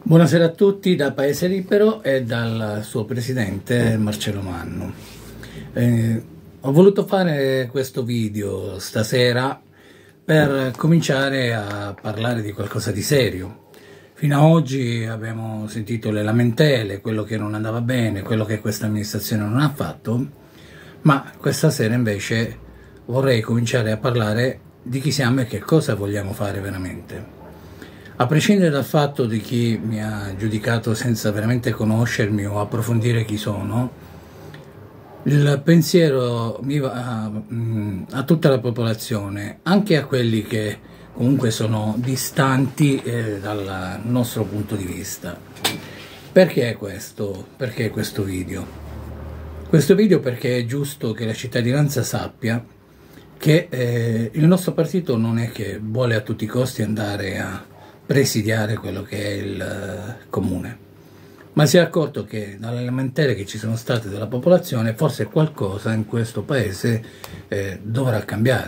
Buonasera a tutti da Paese Libero e dal suo presidente Marcello Manno. Ho voluto fare questo video stasera per cominciare a parlare di qualcosa di serio. Fino ad oggi abbiamo sentito le lamentele, quello che non andava bene, quello che questa amministrazione non ha fatto, ma questa sera invece vorrei cominciare a parlare di chi siamo e che cosa vogliamo fare veramente. A prescindere dal fatto di chi mi ha giudicato senza veramente conoscermi o approfondire chi sono, il pensiero mi va a tutta la popolazione, anche a quelli che comunque sono distanti dal nostro punto di vista. Perché questo? Perché questo video? Questo video perché è giusto che la cittadinanza sappia che il nostro partito non è che vuole a tutti i costi andare a presidiare quello che è il comune, ma si è accorto che dalle lamentele che ci sono state della popolazione forse qualcosa in questo paese dovrà cambiare.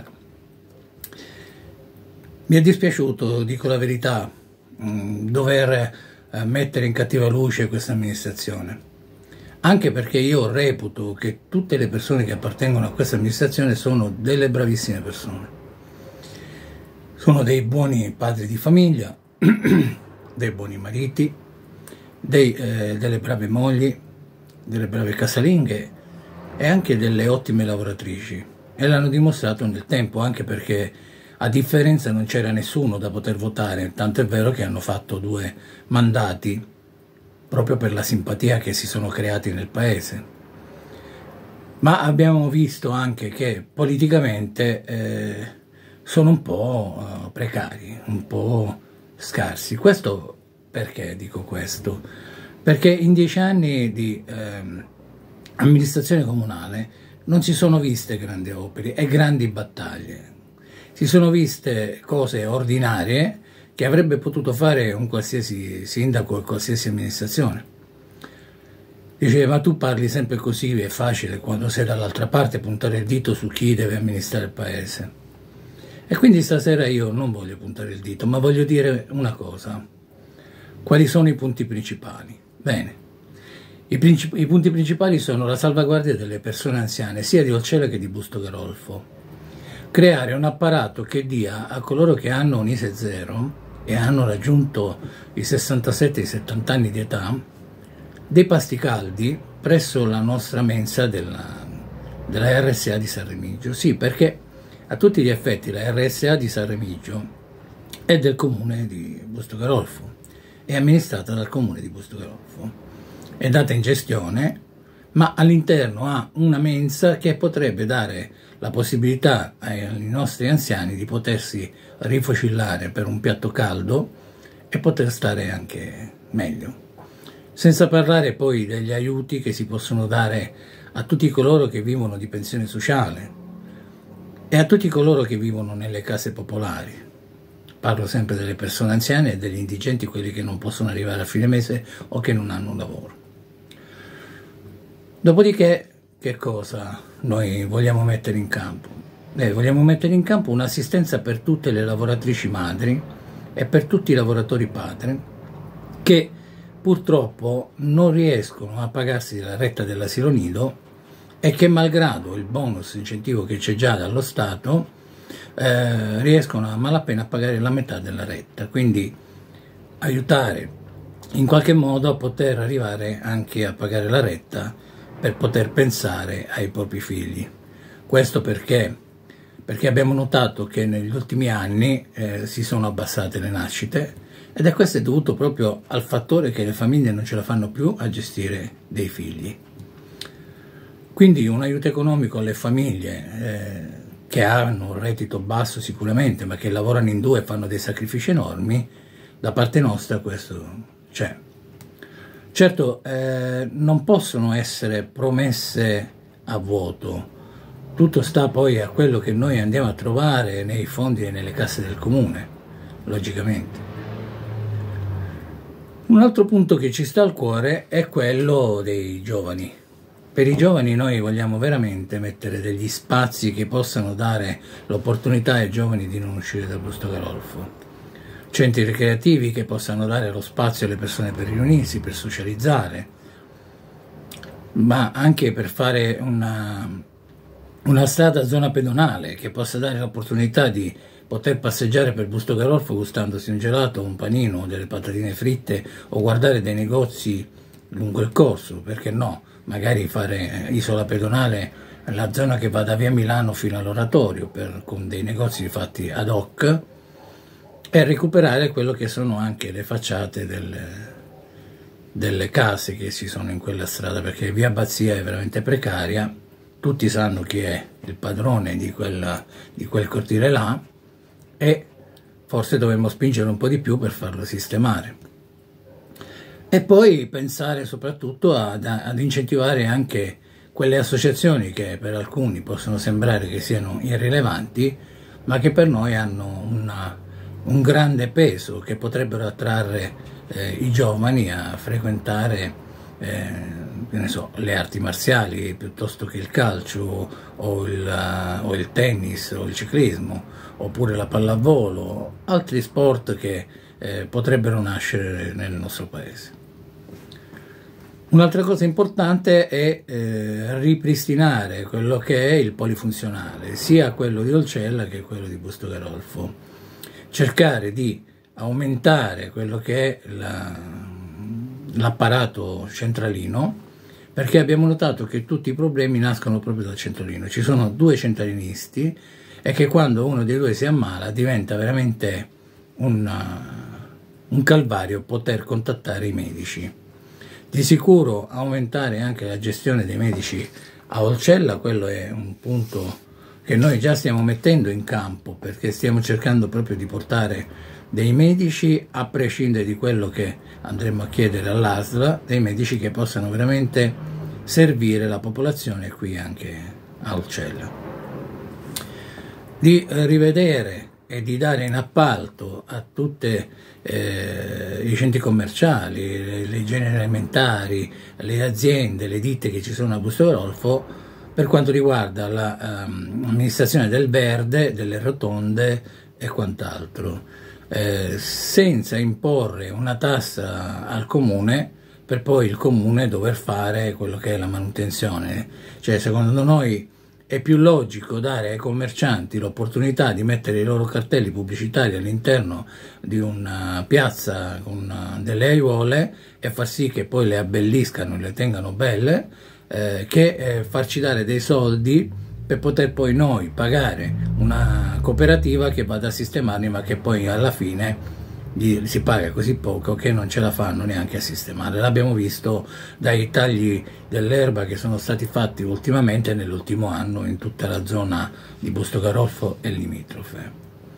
Mi è dispiaciuto, dico la verità, dover mettere in cattiva luce questa amministrazione, anche perché io reputo che tutte le persone che appartengono a questa amministrazione sono delle bravissime persone, sono dei buoni padri di famiglia, dei buoni mariti, delle brave mogli, delle brave casalinghe e anche delle ottime lavoratrici, e l'hanno dimostrato nel tempo, anche perché a differenza non c'era nessuno da poter votare, tanto è vero che hanno fatto 2 mandati proprio per la simpatia che si sono creati nel paese. Ma abbiamo visto anche che politicamente sono un po' precari, un po' scarsi. Questo perché dico questo? Perché in 10 anni di amministrazione comunale non si sono viste grandi opere e grandi battaglie, si sono viste cose ordinarie che avrebbe potuto fare un qualsiasi sindaco e qualsiasi amministrazione. Diceva, ma tu parli sempre così, è facile quando sei dall'altra parte puntare il dito su chi deve amministrare il paese. E quindi stasera io non voglio puntare il dito, ma voglio dire una cosa. Quali sono i punti principali? Bene, i punti principali sono la salvaguardia delle persone anziane, sia di Olcella che di Busto Garolfo. Creare un apparato che dia a coloro che hanno un ISEE 0 e hanno raggiunto i 67 e i 70 anni di età dei pasti caldi presso la nostra mensa della RSA di San Remigio. Sì, perché a tutti gli effetti la RSA di San Remigio è del comune di Busto Garolfo, è amministrata dal comune di Busto Garolfo, è data in gestione, ma all'interno ha una mensa che potrebbe dare la possibilità ai nostri anziani di potersi rifocillare per un piatto caldo e poter stare anche meglio. Senza parlare poi degli aiuti che si possono dare a tutti coloro che vivono di pensione sociale e a tutti coloro che vivono nelle case popolari. Parlo sempre delle persone anziane e degli indigenti, quelli che non possono arrivare a fine mese o che non hanno un lavoro. Dopodiché, che cosa noi vogliamo mettere in campo? Vogliamo mettere in campo un'assistenza per tutte le lavoratrici madri e per tutti i lavoratori padri che purtroppo non riescono a pagarsi la retta dell'asilo nido e che, malgrado il bonus incentivo che c'è già dallo Stato, riescono a malapena a pagare la metà della retta. Quindi aiutare in qualche modo a poter arrivare anche a pagare la retta per poter pensare ai propri figli. Questo perché abbiamo notato che negli ultimi anni si sono abbassate le nascite, ed è questo dovuto proprio al fattore che le famiglie non ce la fanno più a gestire dei figli. Quindi un aiuto economico alle famiglie che hanno un reddito basso sicuramente, ma che lavorano in 2 e fanno dei sacrifici enormi, da parte nostra questo c'è. Certo, non possono essere promesse a vuoto, tutto sta poi a quello che noi andiamo a trovare nei fondi e nelle casse del comune, logicamente. Un altro punto che ci sta al cuore è quello dei giovani. Per i giovani noi vogliamo veramente mettere degli spazi che possano dare l'opportunità ai giovani di non uscire dal Busto Garolfo. centri ricreativi che possano dare lo spazio alle persone per riunirsi, per socializzare, ma anche per fare una strada a zona pedonale che possa dare l'opportunità di poter passeggiare per Busto Garolfo gustandosi un gelato, un panino, delle patatine fritte o guardare dei negozi lungo il corso, perché no? Magari fare isola pedonale, la zona che va da via Milano fino all'Oratorio con dei negozi fatti ad hoc, e recuperare quello che sono anche le facciate delle case che ci sono in quella strada, perché via Abbazia è veramente precaria, tutti sanno chi è il padrone di quel cortile là, e forse dovremmo spingere un po' di più per farlo sistemare. E poi pensare soprattutto ad incentivare anche quelle associazioni che per alcuni possono sembrare che siano irrilevanti, ma che per noi hanno un grande peso, che potrebbero attrarre i giovani a frequentare che ne so, le arti marziali piuttosto che il calcio o il tennis o il ciclismo, oppure la pallavolo, altri sport che potrebbero nascere nel nostro paese. Un'altra cosa importante è ripristinare quello che è il polifunzionale, sia quello di Olcella che quello di Busto Garolfo, cercare di aumentare quello che è l'apparato centralino, perché abbiamo notato che tutti i problemi nascono proprio dal centralino. Ci sono due centralinisti e che quando uno dei due si ammala diventa veramente un calvario poter contattare i medici. Di sicuro aumentare anche la gestione dei medici a Olcella, quello è un punto che noi già stiamo mettendo in campo, perché stiamo cercando proprio di portare dei medici, a prescindere di quello che andremo a chiedere all'ASL, dei medici che possano veramente servire la popolazione qui anche a Olcella. Di rivedere e di dare in appalto a tutti i centri commerciali, le generi alimentari, le aziende, le ditte che ci sono a Busto Garolfo, per quanto riguarda l'amministrazione del verde, delle rotonde e quant'altro, senza imporre una tassa al comune per poi il comune dover fare quello che è la manutenzione. Cioè, secondo noi è più logico dare ai commercianti l'opportunità di mettere i loro cartelli pubblicitari all'interno di una piazza con delle aiuole e far sì che poi le abbelliscano e le tengano belle, che farci dare dei soldi per poter poi noi pagare una cooperativa che vada a sistemarli, ma che poi alla fine si paga così poco che non ce la fanno neanche a sistemare. L'abbiamo visto dai tagli dell'erba che sono stati fatti ultimamente nell'ultimo anno in tutta la zona di Busto Garolfo e limitrofe.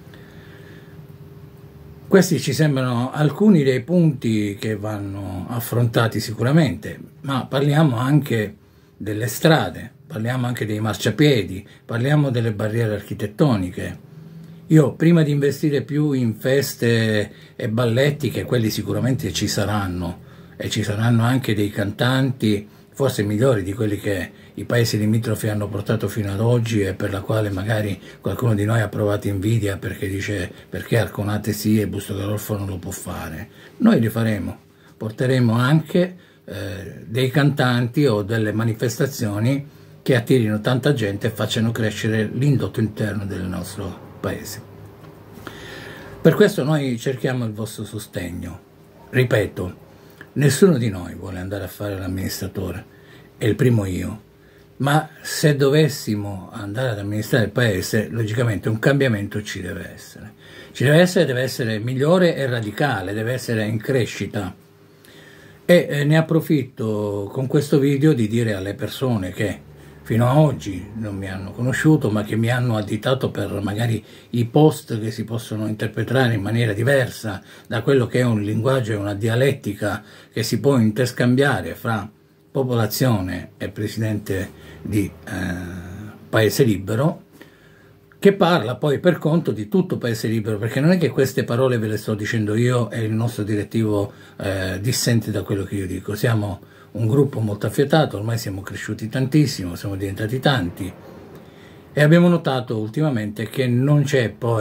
Questi ci sembrano alcuni dei punti che vanno affrontati sicuramente, ma parliamo anche delle strade, parliamo anche dei marciapiedi, parliamo delle barriere architettoniche. Io, prima di investire più in feste e balletti, che quelli sicuramente ci saranno, e ci saranno anche dei cantanti, forse migliori di quelli che i paesi limitrofi hanno portato fino ad oggi, e per la quale magari qualcuno di noi ha provato invidia perché dice perché Arconate sì e Busto Garolfo non lo può fare. Noi li faremo, porteremo anche dei cantanti o delle manifestazioni che attirino tanta gente e facciano crescere l'indotto interno del nostro paese. Per questo noi cerchiamo il vostro sostegno. Ripeto, nessuno di noi vuole andare a fare l'amministratore, è il primo io, ma se dovessimo andare ad amministrare il paese, logicamente un cambiamento ci deve essere. Ci deve essere migliore e radicale, deve essere in crescita. E ne approfitto con questo video di dire alle persone che fino a oggi non mi hanno conosciuto, ma che mi hanno additato per magari i post che si possono interpretare in maniera diversa da quello che è un linguaggio e una dialettica che si può interscambiare fra popolazione e presidente di Paese Libero, che parla poi per conto di tutto Paese Libero, perché non è che queste parole ve le sto dicendo io e il nostro direttivo dissente da quello che io dico. Siamo un gruppo molto affiatato, ormai siamo cresciuti tantissimo, siamo diventati tanti e abbiamo notato ultimamente che non c'è poi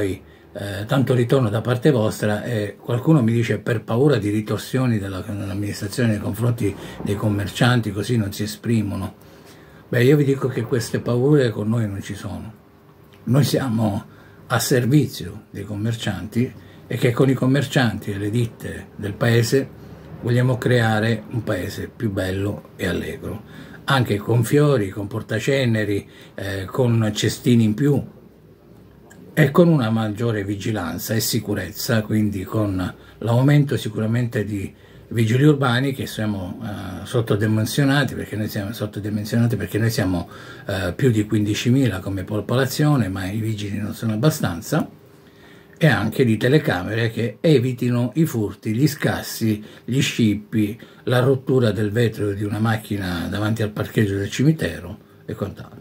tanto ritorno da parte vostra, e qualcuno mi dice per paura di ritorsioni dell'amministrazione nei confronti dei commercianti, così non si esprimono. Beh, io vi dico che queste paure con noi non ci sono. Noi siamo a servizio dei commercianti e che con i commercianti e le ditte del paese vogliamo creare un paese più bello e allegro, anche con fiori, con portaceneri, con cestini in più e con una maggiore vigilanza e sicurezza, quindi con l'aumento sicuramente di vigili urbani, che siamo sottodimensionati, perché noi siamo più di 15.000 come popolazione, ma i vigili non sono abbastanza, e anche di telecamere che evitino i furti, gli scassi, gli scippi, la rottura del vetro di una macchina davanti al parcheggio del cimitero e quant'altro.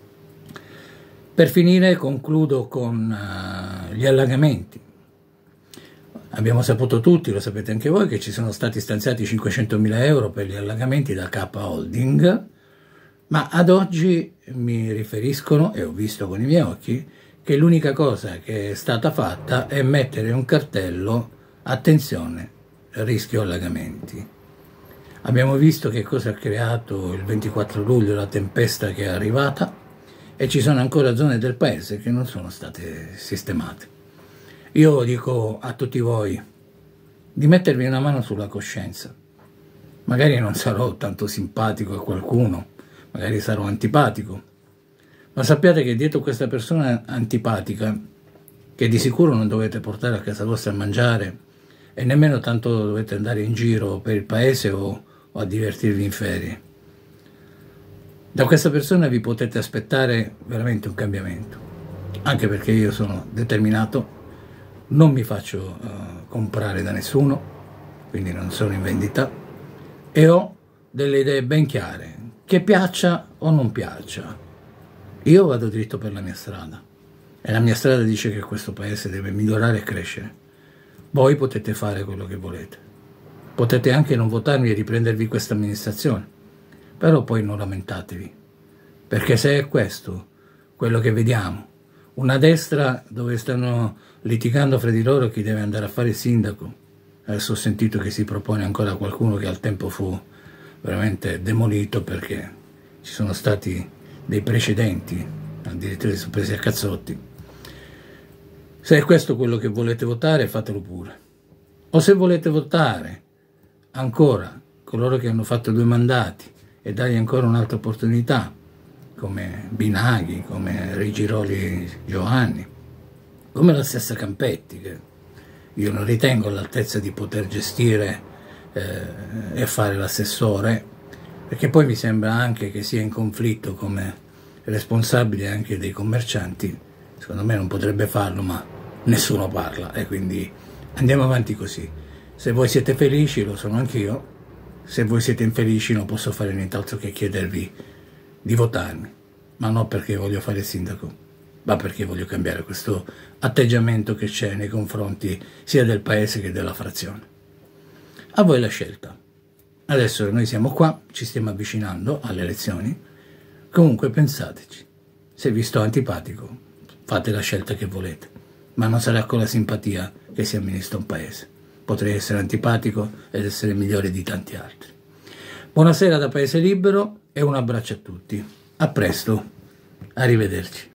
Per finire concludo con gli allagamenti. Abbiamo saputo tutti, lo sapete anche voi, che ci sono stati stanziati 500.000 euro per gli allagamenti da K Holding, ma ad oggi mi riferiscono, e ho visto con i miei occhi, che l'unica cosa che è stata fatta è mettere un cartello: attenzione, rischio allagamenti. Abbiamo visto che cosa ha creato il 24 luglio la tempesta che è arrivata, e ci sono ancora zone del paese che non sono state sistemate. Io dico a tutti voi di mettervi una mano sulla coscienza. Magari non sarò tanto simpatico a qualcuno, magari sarò antipatico, ma sappiate che dietro questa persona antipatica, che di sicuro non dovete portare a casa vostra a mangiare e nemmeno tanto dovete andare in giro per il paese o a divertirvi in ferie, da questa persona vi potete aspettare veramente un cambiamento, anche perché io sono determinato, non mi faccio comprare da nessuno, quindi non sono in vendita, e ho delle idee ben chiare, che piaccia o non piaccia. Io vado dritto per la mia strada, e la mia strada dice che questo paese deve migliorare e crescere. Voi potete fare quello che volete, potete anche non votarmi e riprendervi questa amministrazione, però poi non lamentatevi, perché se è questo quello che vediamo, una destra dove stanno litigando fra di loro chi deve andare a fare il sindaco, adesso ho sentito che si propone ancora qualcuno che al tempo fu veramente demolito perché ci sono stati dei precedenti, addirittura si sono presi a cazzotti. Se è questo quello che volete votare, fatelo pure. O se volete votare ancora coloro che hanno fatto 2 mandati e dargli ancora un'altra opportunità, come Binaghi, come Rigiroli Giovanni, come la stessa Campetti, che io non ritengo all'altezza di poter gestire e fare l'assessore, perché poi mi sembra anche che sia in conflitto come responsabile anche dei commercianti. Secondo me non potrebbe farlo, ma nessuno parla, e quindi andiamo avanti così. Se voi siete felici, lo sono anch'io. Se voi siete infelici non posso fare nient'altro che chiedervi di votarmi, ma non perché voglio fare il sindaco, ma perché voglio cambiare questo atteggiamento che c'è nei confronti sia del paese che della frazione. A voi la scelta. Adesso noi siamo qua, ci stiamo avvicinando alle elezioni, comunque pensateci. Se vi sto antipatico, fate la scelta che volete, ma non sarà con la simpatia che si amministra un paese. Potrei essere antipatico ed essere migliore di tanti altri. Buonasera da Paese Libero e un abbraccio a tutti. A presto, arrivederci.